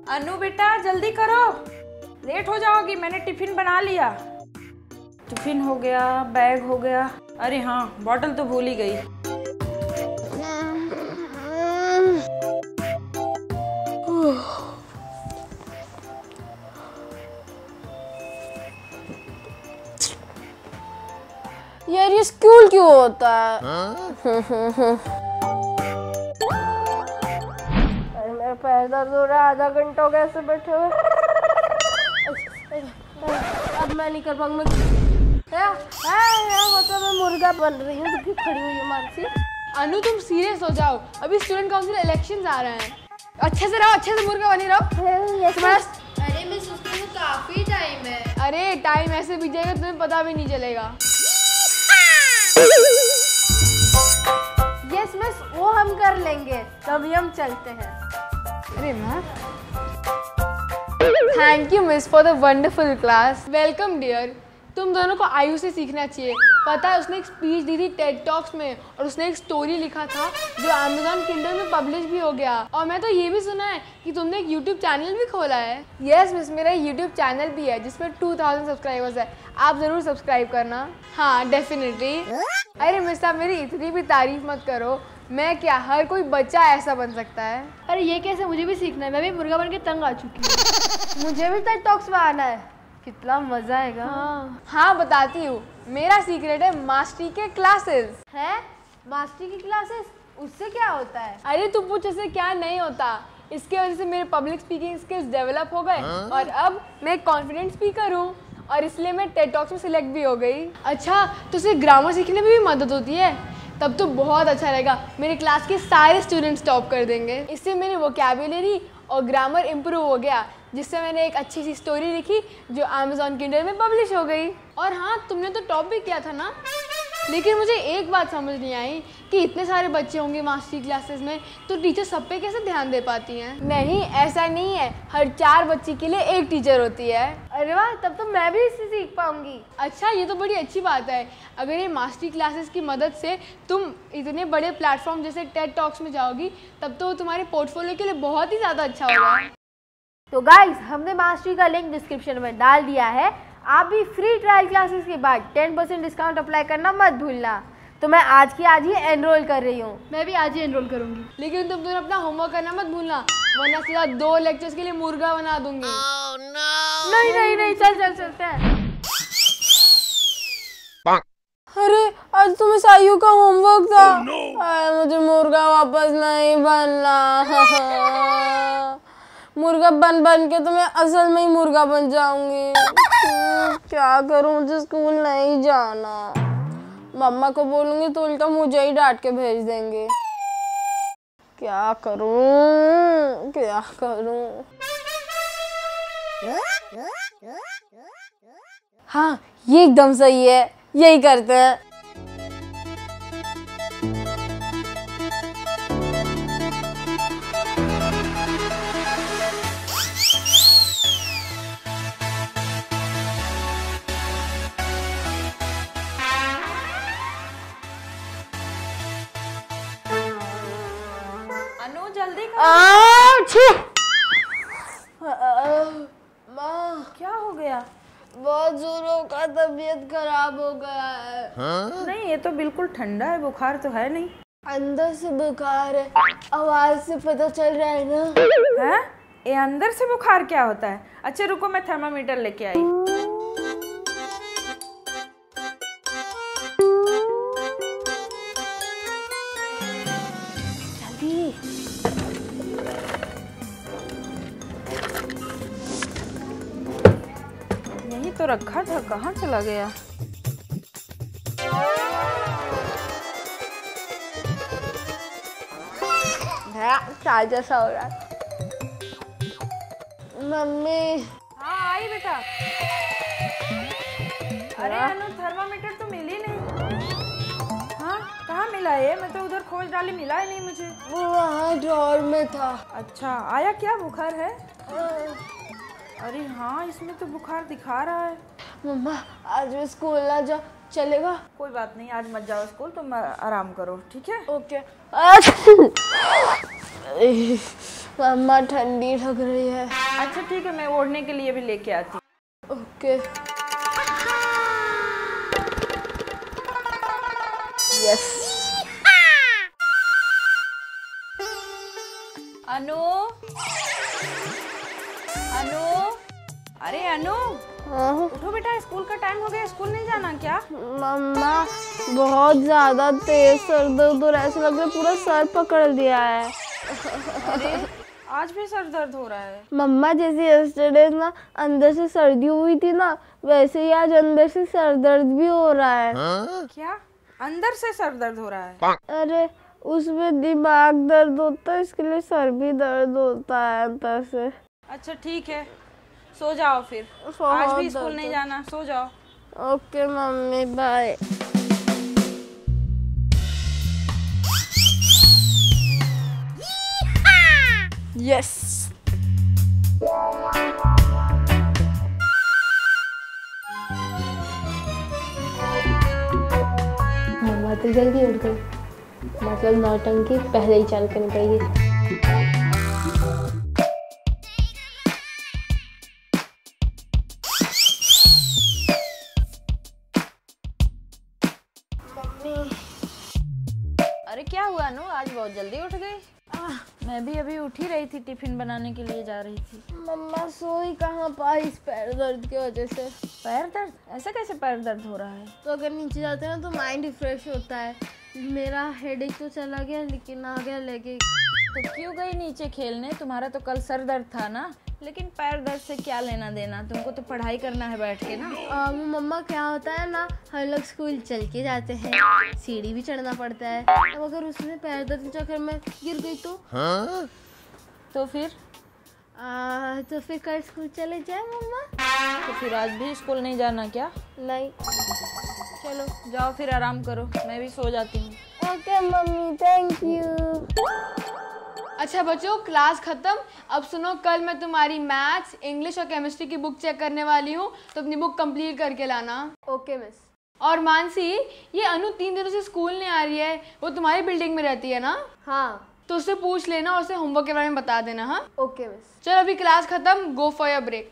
अनु बेटा जल्दी करो, लेट हो जाओगी। मैंने टिफिन बना लिया। टिफिन हो गया, बैग हो गया। अरे हाँ, बॉटल तो भूल ही गई। यार ये स्कूल क्यों होता है? अरे मेरा पैर दर्द हो रहा है, आधा घंटा हो गया ऐसे बैठे हुए। अब मैं नहीं कर पाऊंगा। मतलब मैं मुर्गा बन रही हूँ, दुखी खड़ी हुई है मानसी। अनु तुम सीरियस हो जाओ, अभी स्टूडेंट काउंसिल इलेक्शंस आ रहे हैं। अच्छे से रहो, अच्छे से मुर्गा बनी रहो। अरे मिस उसके लिए काफी टाइम है। अरे टाइम ऐसे बीत जाएगा तुम्हें पता भी नहीं चलेगा। यस मिस, वो हम कर लेंगे, तभी हम चलते हैं। अरे ma'am, thank you miss for the wonderful class. Welcome dear. तुम दोनों को आयु से सीखना चाहिए। पता है उसने एक स्पीच दी थी टेड टॉक्स में, और उसने एक स्टोरी लिखा था जो अमेज़न किंडल में पब्लिश भी हो गया। और मैं तो ये भी सुना है कि तुमने एक यूट्यूब चैनल भी खोला है। यस मिस, मेरा यूट्यूब चैनल भी है जिसमें 2000 सब्सक्राइबर्स है। आप ज़रूर सब्सक्राइब करना। हाँ डेफिनेटली। अरे मिस आप मेरी इतनी भी तारीफ मत करो। मैं क्या, हर कोई बच्चा ऐसा बन सकता है। अरे ये कैसे, मुझे भी सीखना है। मैं भी मुर्गा बन के तंग आ चुकी हूँ। मुझे भी टेड टॉक्स में आना है, कितना मजा आएगा। हाँ बताती हूँ। मेरा सीक्रेट है मास्टरी के क्लासेस। है मास्टरी की क्लासेस? उससे क्या होता है? अरे तू पूछ इससे क्या नहीं होता। इसके वजह से मेरे पब्लिक स्पीकिंग स्किल्स डेवलप हो गए और अब मैं एक कॉन्फिडेंट स्पीकर हूँ, और इसलिए मैं टेड टॉक्स में सिलेक्ट भी हो गई। अच्छा, तो उसे ग्रामर सीखने में भी मदद होती है? तब तो बहुत अच्छा रहेगा। मेरे क्लास के सारे स्टूडेंट्स टॉप कर देंगे। इससे मेरी वोकैबुलरी और ग्रामर इम्प्रूव हो गया, जिससे मैंने एक अच्छी सी स्टोरी लिखी जो अमेज़न किंडल में पब्लिश हो गई। और हाँ, तुमने तो टॉप भी किया था ना। लेकिन मुझे एक बात समझ नहीं आई कि इतने सारे बच्चे होंगे मास्टरी क्लासेस में, तो टीचर सब पे कैसे ध्यान दे पाती हैं? नहीं, ऐसा नहीं है। हर 4 बच्चे के लिए एक टीचर होती है। अरे वाह, तब तो मैं भी इससे सीख पाऊंगी। अच्छा, ये तो बड़ी अच्छी बात है। अगर ये मास्टरी क्लासेस की मदद से तुम इतने बड़े प्लेटफॉर्म जैसे टेड टॉक्स में जाओगी, तब तो तुम्हारे पोर्टफोलियो के लिए बहुत ही ज़्यादा अच्छा होगा। तो गाइस, हमने मास्टरी का लिंक डिस्क्रिप्शन में डाल दिया है। आप भी फ्री ट्रायल क्लासेस के बाद 10% डिस्काउंट अप्लाई करना मत भूलना। तो मैं आज की आज ही एनरोल कर रही हूँ। मैं भी आज ही एनरोल करूँगी। लेकिन तुम दोनों अपना होमवर्क करना मत भूलना, वरना सीधा 2 लेक्चर्स के लिए मुर्गा बना दूंगी। नहीं नहीं नहीं, चलते हैं। अरे आज तो मिस आयु का होमवर्क था। मुझे मुर्गा वापस नहीं बनना। मुर्गा बन बन के तो मैं असल में ही मुर्गा बन जाऊंगी। क्या करूं, मुझे स्कूल नहीं जाना। मम्मा को बोलूंगी तो उल्टा मुझे ही डांट के भेज देंगे। क्या करूं, क्या करूं। हाँ, ये एकदम सही है, यही करते हैं। अनु जल्दी करो। माँ, क्या हो गया? बहुत जोरों का तबीयत खराब हो गया है। नहीं, ये तो बिल्कुल ठंडा है, बुखार तो है नहीं। अंदर से बुखार है, आवाज से पता चल रहा है ना। है? ये अंदर से बुखार क्या होता है? अच्छा रुको, मैं थर्मामीटर लेके आई। जल्दी। यही तो रखा था, कहाँ चला गया? चाय जैसा हो रहा है। मम्मी। हाँ आई बेटा। अरे अनु, थर्मामीटर तो मिल ही नहीं। हाँ, कहाँ मिला ये? मैं तो उधर खोज डाली, मिला ही नहीं मुझे। वो वहाँ ड्रॉअर में था। अच्छा, आया क्या? बुखार है? अरे हाँ, इसमें तो बुखार दिखा रहा है। मम्मा आज मैं स्कूल ना जाओ, चलेगा? कोई बात नहीं, आज मत जाओ स्कूल, तुम आराम करो, ठीक है? ओके। मम्मा ठंडी लग रही है। अच्छा ठीक है, मैं ओढ़ने के लिए भी लेके आती हूँ। ओके। यस। अनु, अनु, अरे अनु, उठो बेटा, स्कूल का टाइम हो गया, स्कूल नहीं जाना क्या? मम्मा बहुत ज्यादा तेज सर दर्द हो रहा है, ऐसा लग रहा है पूरा सर पकड़ दिया है। अरे आज भी सर दर्द हो रहा है? मम्मा जैसे यस्टरडे ना अंदर से सर्दी हुई थी ना, वैसे ही आज अंदर से सर दर्द भी हो रहा है। क्या अंदर से सर दर्द हो रहा है? अरे उसमें दिमाग दर्द होता है, इसके लिए सर भी दर्द होता है अंदर से। अच्छा ठीक है, सो जाओ फिर, आज भी स्कूल नहीं जाना, सो जाओ। Okay mummy, bye. यस। मम्मा तो जल्दी उठ गई, मतलब नौटंकी पहले ही चालू करनी पड़ेगी। अरे क्या हुआ अनु, आज बहुत जल्दी उठ गई? मैं भी अभी उठ ही रही थी, टिफिन बनाने के लिए जा रही थी। मम्मा सोई कहाँ पाई इस पैर दर्द की वजह से। पैर दर्द? ऐसा कैसे पैर दर्द हो रहा है? तो अगर नीचे जाते हैं ना तो माइंड रिफ्रेश होता है। मेरा हेडेक तो चला गया लेकिन आ गया लेग। तो क्यों गई नीचे खेलने? तुम्हारा तो कल सर दर्द था ना। लेकिन पैर दर्द से क्या लेना देना, तुमको तो पढ़ाई करना है बैठ के ना। मम्मा क्या होता है ना, हम लोग स्कूल चल के जाते हैं, सीढ़ी भी चढ़ना पड़ता है। अब अगर उसमें पैर दर्द के चक्कर में गिर गई तो फिर कल स्कूल चले जाए मम्मा। तो फिर आज भी स्कूल नहीं जाना क्या? नहीं। चलो जाओ फिर, आराम करो, मैं भी सो जाती हूँ। Okay mummy, thank you. अच्छा बच्चों, क्लास खत्म। अब सुनो, कल मैं तुम्हारी मैथ्स, इंग्लिश और केमिस्ट्री की बुक चेक करने वाली हूँ, तो अपनी बुक कंप्लीट करके लाना। Okay miss. और मानसी, ये अनु 3 दिनों से स्कूल नहीं आ रही है, वो तुम्हारी बिल्डिंग में रहती है ना? हाँ। तो उससे पूछ लेना और उसे होमवर्क के बारे में बता देना। हाँ ओके मिस। चलो अभी क्लास खत्म, गो फॉर योर ब्रेक।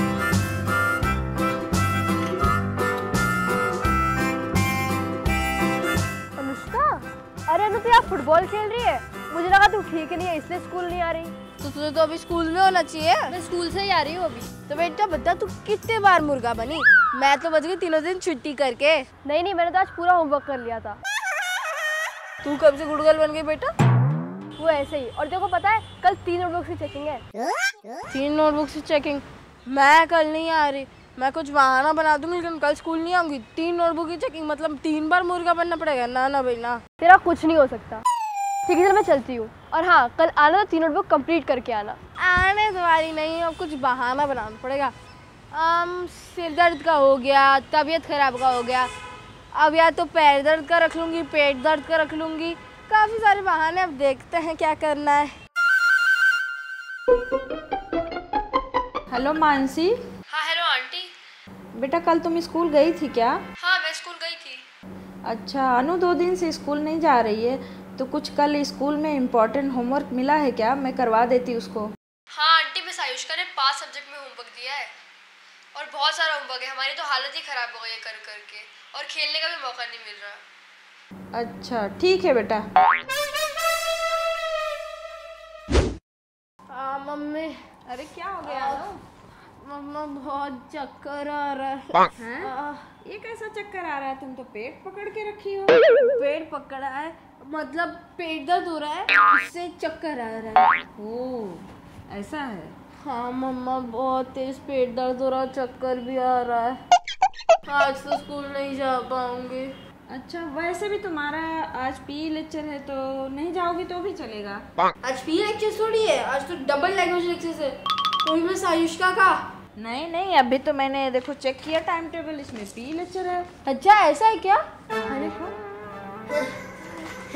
अरे अनु, तो आप फुटबॉल खेल रही है? मुझे लगा तू ठीक नहीं है इसलिए स्कूल नहीं आ रही। तो तुझे तो अभी स्कूल में होना चाहिए। मैं स्कूल से ही आ रही हूँ अभी। तो बेटा बता, तू कितने बार मुर्गा बनी? मैं तो बच गई तीनों दिन छुट्टी करके। नहीं, मैंने तो आज पूरा होमवर्क कर लिया था। तू कब से गुड़गल बन गई बेटा? वो ऐसे ही। और तेरे को पता है कल 3 नोटबुक्स की चेकिंग है। 3 नोटबुक्स की चेकिंग? मैं कल नहीं आ रही, मैं कुछ बहाना बना दूंगी, लेकिन कल स्कूल नहीं आऊंगी। 3 नोटबुक की चेकिंग मतलब 3 बार मुर्गा बनना पड़ेगा? ना ना भाई ना। तेरा कुछ नहीं हो सकता। ठीक है चल, मैं चलती हूँ। और हाँ, कल आना तो 3 नोटबुक कंप्लीट करके आना। आने तुम्हारी नहीं, अब कुछ बहाना बनाना पड़ेगा। सिर दर्द का हो गया, तबीयत खराब का हो गया, अब या तो पैर दर्द का रख लूँगी, पेट दर्द का रख लूँगी, काफ़ी सारे बहाने। अब देखते हैं क्या करना है। हेलो मानसी। हाँ हेलो आंटी। बेटा कल तुम स्कूल गई थी क्या? हाँ मैं स्कूल गई थी। अच्छा, अनु 2 दिन से स्कूल नहीं जा रही है, तो कुछ कल स्कूल में इम्पोर्टेंट होमवर्क मिला है क्या? मैं करवा देती उसको। हाँ आंटी, मिस आयुष्का ने 5 सब्जेक्ट में होमवर्क दिया है और बहुत सारा होमवर्क है। हमारी तो हालत ही ख़राब हो गई है कर करके, और खेलने का भी मौका नहीं मिल रहा। अच्छा ठीक है बेटा। मम्मी। अरे क्या हो गया अनु? मम्मा बहुत चक्कर आ रहा है। ये कैसा चक्कर आ रहा है? तुम तो पेट पकड़ के रखी हो। पेट पकड़ा है मतलब पेट दर्द हो रहा है, इससे चक्कर आ रहा है। ओह ऐसा है? हाँ मम्मा, बहुत तेज पेट दर्द हो रहा है, चक्कर भी आ रहा है। आज तो स्कूल नहीं जा पाऊंगी। अच्छा, वैसे भी तुम्हारा आज पी लेक्चर है, तो नहीं जाओगी तो भी चलेगा। आज पी लेक्चर थोड़ी है, आज तो डबल लैंग्वेज लेक्चर है। कोई मिस आयुष्का का? नहीं, अभी तो मैंने देखो चेक किया टाइम टेबल, इसमें पी लेक्चर है। अच्छा ऐसा है क्या? अरे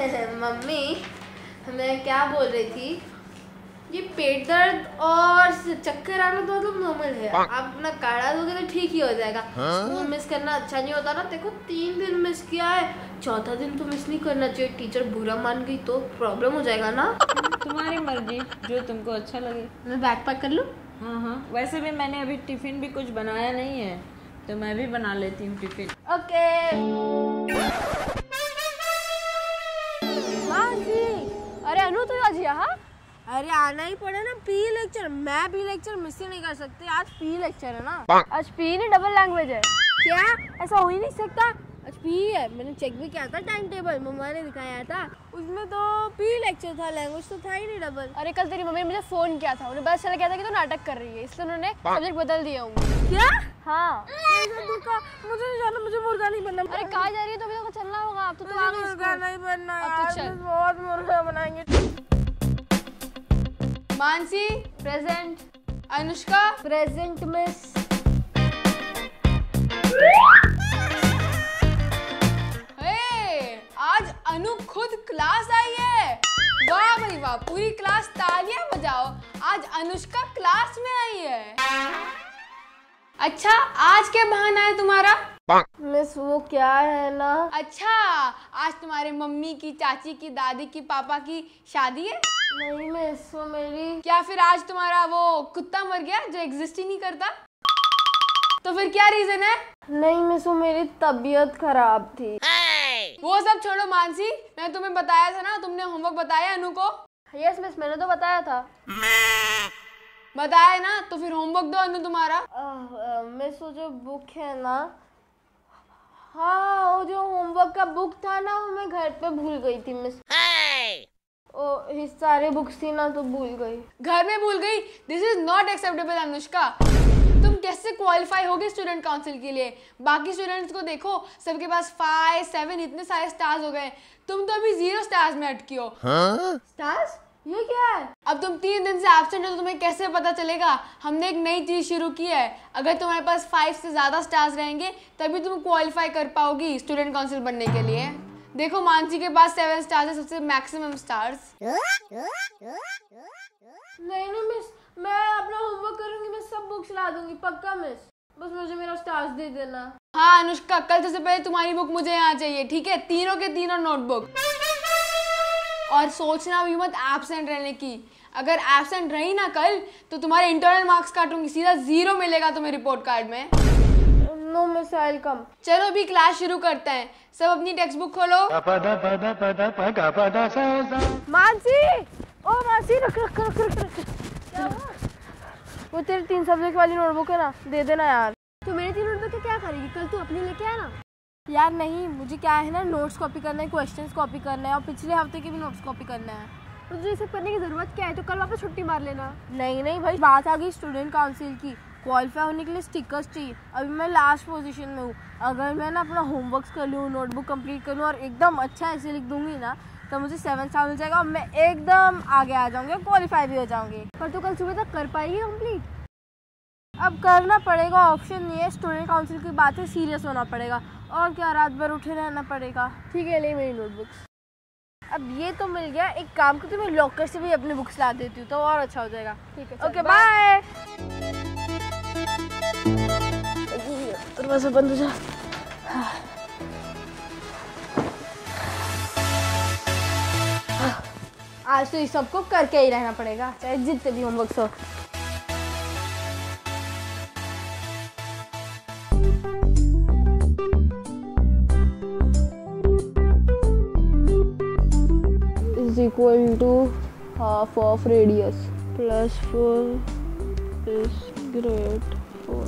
मम्मी, मैं क्या बोल रही थी, ये पेट दर्द और से चक्कर आना तो मतलब नॉर्मल है, आप अपना काढ़ा दोगे तो ठीक ही हो जाएगा। स्कूल मिस करना अच्छा नहीं होता ना। देखो 3 दिन मिस किया है, 4था दिन तो मिस नहीं करना चाहिए। टीचर बुरा मान गई तो प्रॉब्लम हो जाएगा ना। तुम्हारी मर्जी, जो तुमको अच्छा लगे। मैं बैग पैक कर लूँ? हाँ, वैसे भी मैंने अभी टिफिन भी कुछ बनाया नहीं है, तो मैं भी बना लेती हूँ टिफिन। ओके। अरे अनु तू आज यहाँ? अरे आना ही पड़ा ना, पी लेक्चर। मैं पी लेक्चर मिस ही नहीं कर सकती, आज पी लेक्चर है ना। आज पी नहीं डबल लैंग्वेज है क्या? ऐसा हो ही नहीं सकता। आज पी है, मैंने चेक भी किया था टाइम टेबल, मम्मा ने दिखाया था, उसमें तो पी लेक्चर था, लैंग्वेज तो था ही नहीं डबल। अरे कल तेरी मम्मी ने मुझे फोन किया था, उन्हें पता चला गया था कि तू नाटक कर रही है, इसलिए उन्होंने सब्जेक्ट बदल दिया होंगे। क्या? हाँ। मुझे नहीं जाना, मुझे मुर्गा नहीं बनना। अरे कहाँ जा रही है? तो अभी तो चलना होगा, अब तो तू आ गई। मुर्गा नहीं बनना अब तो यार, चल। बहुत मुर्गा बनाएंगे। Mansi present, Anushka present miss. आज अनु खुद क्लास आई है। वाह भाई वाह, पूरी क्लास तालियां बजाओ, आज अनुष्का क्लास में आई है। अच्छा आज क्या बहाना है तुम्हारा? मिस वो क्या है ना। अच्छा आज तुम्हारे मम्मी की, चाची की, दादी की, पापा की शादी है? नहीं मिस, वो मेरी। क्या फिर आज तुम्हारा वो कुत्ता मर गया जो एग्जिस्ट ही नहीं करता? तो फिर क्या रीजन है? नहीं मिस, वो मेरी तबीयत खराब थी। वो सब छोड़ो मानसी, मैंने तुम्हें बताया था ना, तुमने होमवर्क बताया अनु को? यस मिस, मैंने तो बताया था। बताया ना, तो फिर होमवर्क दो अनु तुम्हारा। मिस वो जो बुक है ना, हाँ वो जो होमवर्क का बुक था ना, वो मैं घर पे भूल गई थी मिस। ओ सारे बुक्स थी ना तो भूल गई। घर में भूल गई? This is not acceptable Anushka. तुम कैसे क्वालिफाई होगी स्टूडेंट काउंसिल के लिए? बाकी स्टूडेंट्स को देखो, सबके पास 5, 7 इतने सारे स्टार्स हो गए, तुम तो अभी 0 स्टार्स में अटकी हो। स्टार्स? ये क्या है? अब तुम 3 दिन से एब्सेंट हो तो तुम्हें कैसे पता चलेगा? हमने एक नई चीज शुरू की है, अगर तुम्हारे पास 5 से ज्यादा स्टार्स रहेंगे तभी तुम क्वालिफाई कर पाओगी स्टूडेंट काउंसिल बनने के लिए। देखो मानसी के पास 7 स्टार्स है, सबसे मैक्सिमम स्टार्स। नहीं मिस, मैं अपना होमवर्क करूंगी, मैं सब बुक्स ला दूंगी पक्का मिस, बस मुझे मेरा स्टार्स दे देना। हाँ अनुष्का, कल से पहले तुम्हारी बुक मुझे यहाँ चाहिए, ठीक है? तीनों के तीनों नोटबुक। और सोचना भी मत एब्सेंट रहने की, अगर एब्सेंट रही ना कल तो तुम्हारे इंटरनल मार्क्स काटूंगी, सीधा 0 मिलेगा तुम्हें रिपोर्ट कार्ड में। No miss, I will come. चलो अभी क्लास शुरू करते हैं, सब अपनी टेक्स्ट बुक खोलो। मानसी, ओ मानसी, रख रख रख रख रख। क्या हुआ? वो तेरे 3 सब्जेक्ट वाली नोटबुक है ना, दे देना यार। तो मेरी 3 नोटबुक क्या करेगी? कल तू अपनी लेके आना। यार नहीं, मुझे क्या है ना, नोट्स कॉपी करना है, क्वेश्चंस कॉपी करना है और पिछले हफ्ते के भी नोट्स कॉपी करना है। तो तुझे ये सब करने की जरूरत क्या है? तो कल वापस छुट्टी मार लेना। नहीं भाई, बात आ गई स्टूडेंट काउंसिल की, क्वालिफाई होने के लिए स्टिकर्स चाहिए। अभी मैं लास्ट पोजीशन में हूँ, अगर मैं ना अपना होमवर्क कर लूँ, नोटबुक कंप्लीट कर लूँ और एकदम अच्छा ऐसे लिख दूंगी ना, तो मुझे 7 स्टार मिल जाएगा और मैं एकदम आगे आ जाऊंगी और क्वालिफाई भी हो जाऊंगी। पर तू कल सुबह तक कर पाएगी कंप्लीट? अब करना पड़ेगा, ऑप्शन नहीं है, स्टूडेंट काउंसिल की बात है, सीरियस होना पड़ेगा। और क्या, रात भर उठे रहना पड़ेगा। ठीक है, ले मेरी नोटबुक्स। अब ये तो मिल गया, एक काम करती हूँ, मैं लॉकर से भी अपनी बुक्स ला देती हूँ तो और अच्छा हो जाएगा। ठीक है, ओके बाय। दरवाजा बंद हो जा। आज तो इस सबको करके ही रहना पड़ेगा, चाहे जितने भी होमवर्क हो। is equal to half of radius plus 4 is great for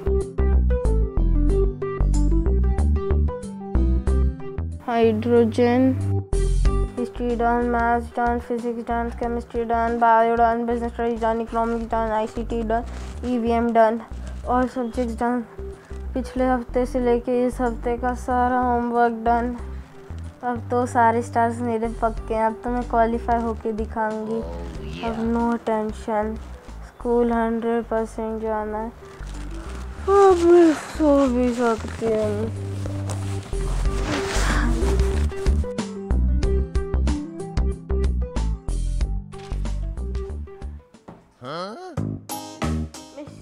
hydrogen. History done, maths done, physics done, chemistry done, bio done, business studies done, economics done, ICT done, EVM done, all subjects done. पिछले हफ्ते से लेके इस हफ्ते का सारा homework done. अब तो सारे स्टार्स मेरे पक्के हैं, अब तो मैं क्वालिफाई होके दिखाऊंगी। अब नो टेंशन, स्कूल 100% जाना है। अब मैं सो भी सकती हूँ।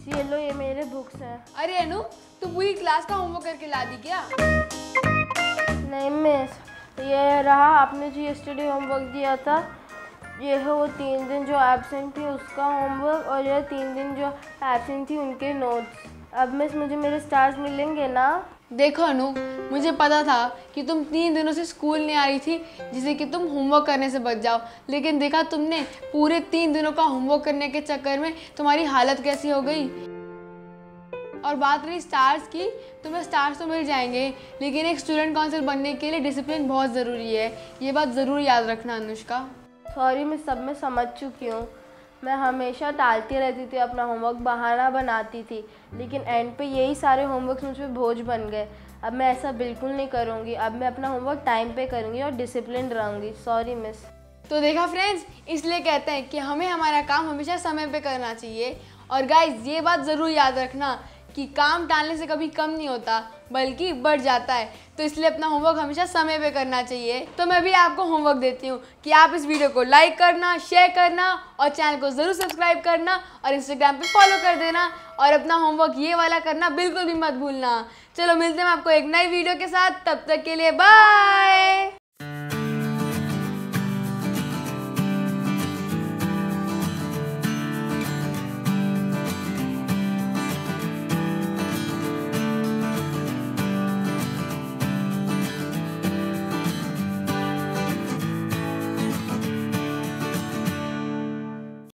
ये लो, ये मेरे बुक्स हैं। अरे अनु, तू पूरी क्लास का होमवर्क करके ला दी क्या? नहीं मिस, ये रहा आपने जो यस्टरडे होमवर्क दिया था, ये है वो 3 दिन जो एब्सेंट थी उसका होमवर्क, और ये 3 दिन जो एब्सेंट थी उनके नोट्स। अब मिस मुझे मेरे स्टार्स मिलेंगे ना? देखो अनु, मुझे पता था कि तुम 3 दिनों से स्कूल नहीं आ रही थी जिससे कि तुम होमवर्क करने से बच जाओ, लेकिन देखा तुमने, पूरे 3 दिनों का होमवर्क करने के चक्कर में तुम्हारी हालत कैसी हो गई। और बात रही स्टार्स की, तुम्हें स्टार्स तो मिल जाएंगे, लेकिन एक स्टूडेंट काउंसिल बनने के लिए डिसिप्लिन बहुत ज़रूरी है। ये बात ज़रूर याद रखना अनुष्का। सॉरी मैं सब में समझ चुकी हूँ। मैं हमेशा टालती रहती थी, अपना होमवर्क बहाना बनाती थी, लेकिन एंड पे यही सारे होमवर्क मुझ पे बोझ बन गए। अब मैं ऐसा बिल्कुल नहीं करूँगी। अब मैं अपना होमवर्क टाइम पे करूँगी और डिसिप्लिन रहूँगी। Sorry miss. तो देखा फ्रेंड्स, इसलिए कहते हैं कि हमें हमारा काम हमेशा समय पे करना चाहिए। और गाइज ये बात ज़रूर याद रखना कि काम टालने से कभी कम नहीं होता, बल्कि बढ़ जाता है। तो इसलिए अपना होमवर्क हमेशा समय पे करना चाहिए। तो मैं भी आपको होमवर्क देती हूँ कि आप इस वीडियो को लाइक करना, शेयर करना और चैनल को ज़रूर सब्सक्राइब करना और इंस्टाग्राम पे फॉलो कर देना, और अपना होमवर्क ये वाला करना बिल्कुल भी मत भूलना। चलो मिलते हैं आपको एक नई वीडियो के साथ, तब तक के लिए बाय।